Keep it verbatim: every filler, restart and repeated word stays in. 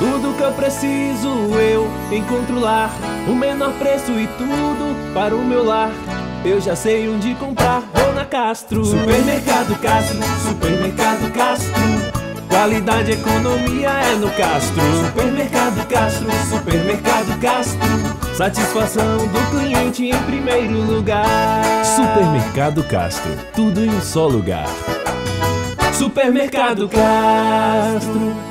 Tudo que eu preciso eu encontro lá. O menor preço e tudo para o meu lar. Eu já sei onde comprar, vou na Castro. Supermercado Castro, Supermercado Castro. Qualidade e economia é no Castro. Supermercado Castro, Supermercado Castro. Satisfação do cliente em primeiro lugar. Supermercado Castro, tudo em um só lugar. Supermercado Castro.